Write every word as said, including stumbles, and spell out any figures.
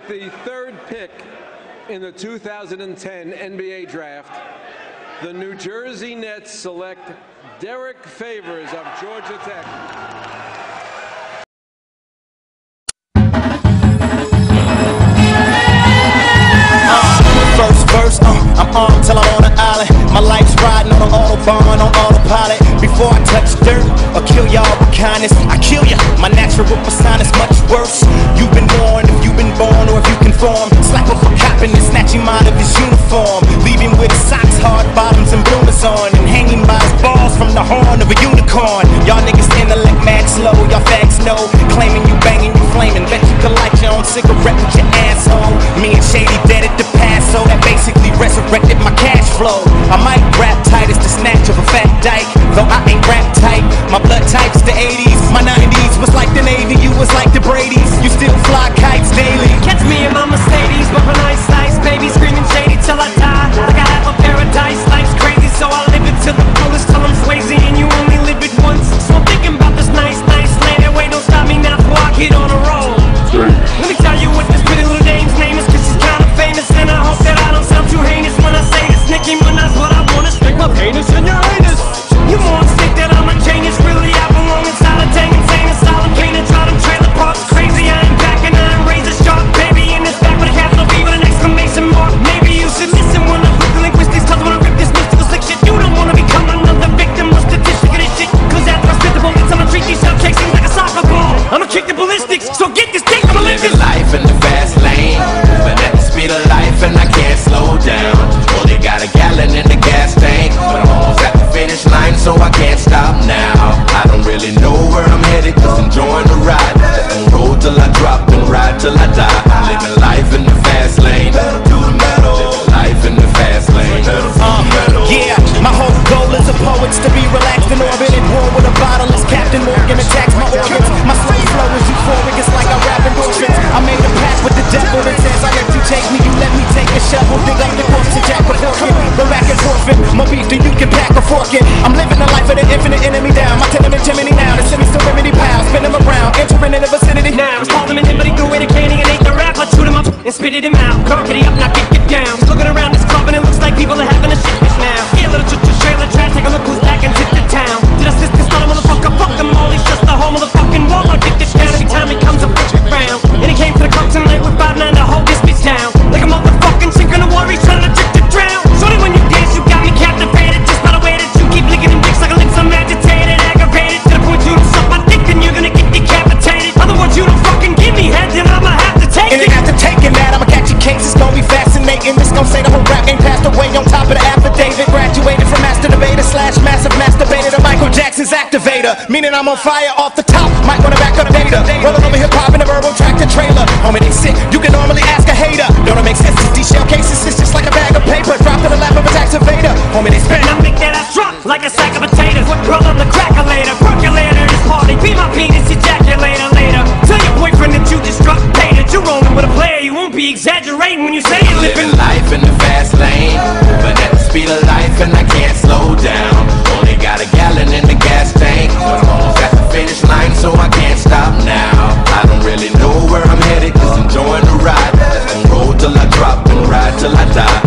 the third pick in the two thousand ten N B A Draft, the New Jersey Nets select Derrick Favors of Georgia Tech. First verse, uh, I'm on till I'm on an island. My life's riding on an autobahn, on autopilot. Before I touch dirt or kill y'all with kindness, I kill ya. My natural persona is much worse. You've been born if you've been born, or if you conform. Slap him for copping and snatch him out of his uniform. Leave him with his socks, hard bottoms, and bloomers on, and hanging by his balls from the horn of a unicorn. Y'all niggas intellect mad slow, y'all fags know. Claiming you banging, you flaming. Bet you can light your own cigarette with your asshole. Me and Shady dead at the Paso. That basically resurrected my cash flow. I might rap tight as the snatch of a fat dyke, though I ain't rap tight. My blood type's the eighties, my nineties was like the Navy, you was like the Brady's. You still fly kites daily. Catch me in my Mercedes, bumping ice slice, baby screaming Shady till I die. Like I have a paradise, life's crazy, so I live it till the fullest, till I'm Swayze, and you only live it once. So I'm thinking about this nice, nice land, and wait, don't stop me now before I get on a roll. Let me tell you what this pretty little dame's name is, cause she's kinda famous, and I hope that I don't sound too heinous when I say this. Nicki Minaj, what I wanna stick my penis in your anus. You won't think that I'm a genius, really I belong inside a dang insane asylum. Can't try them trailer parks crazy, I ain't back and I ain't razor sharp. Baby in this back with a capital B with an exclamation mark. Maybe you should listen when I flip the linguistics, cause when I rip this mystical slick shit, you don't wanna become another victim or statistic of this shit. Cause after I spit the bullets, I'ma treat these shell casings like a soccer ball. I'ma kick the ballistics, so get this dick, I'ma live this life in the fast lane, but at the speed of life and I can't slow down. Only got a gallon in the gas tank, but I'm almost at the finish line, so I can't stop now. I don't really know where I'm headed, just enjoying the ride. Let them roll till I drop and ride till I die. I'm living life in the fast lane, pedal to the metal. Living life in the fast lane, pedal to the metal. Yeah, my whole goal is a poet's to be relaxed in orbit and war with a bottle as Captain Morgan attacks my organs. My sweet flow is euphoric, it's like I rap endorphins. I made a pact with the devil that says I let you take me, you let me take a shovel, dig up the corpse and jack a forkin'. Go back and forfeit, more beef than you can pack a forkin'. I'm living the life of the infinite enemy down. My tenement Jiminy now, the semi still remedy pals. Spin them around, entering in the vicinity. now. Call them in, but he threw away the candy and ate the rap. I chewed him up and spitted him out. Carpety up, now kick it down. Just looking around this club and it looks like people are having a shit fit now. Yeah, little ch-ch trailer trash, take a look who's back and tip the town. Did I assist this other motherfucker? Fuck him all, he's just the whole motherfucking wall. I kick this down every time he comes up with round. And he came to the club tonight with five nine to hold this bitch down. Like a motherfucking sink in the water, he's trying to trick to drown. Shorty, when you dance, you got me captivated. Just by the way that you keep licking them dicks like a lips, I'm agitated, aggravated. To the point you don't suck my dick, then you're gonna get decapitated. Other words, you don't fucking give me head, then I'ma have to take and it. And after taking that, I'ma catch your case, it's gonna be fascinating. This gon' say the whole rap ain't passed away on top of the affidavit. Graduated from master debater slash massive masturbator to Michael Jackson's activator. Meaning I'm on fire off the top, might wanna back up the data. Rolling over hip-hop in a verbal tractor trailer. Homie, they sick, you can normally ask a hater. Don't it make sense? These shell cases is just like a bag of paper dropped in the lap of a activator. Homie, they spin. And I make that ass drop like a sack of potatoes. Roll on the cracker later, percolator this party. Be my penis ejaculator later. Tell your boyfriend that you just struck paid. That you rolling with a player, you won't be exaggerating when you say you're living living life in the fast lane, but at the speed of life and I can't slow down. Only got a gallon in the gas tank, but I'm almost at the finish line, so I can't stop now. I don't really know where I'm headed, just enjoying the ride. Let them roll till I drop and ride till I die.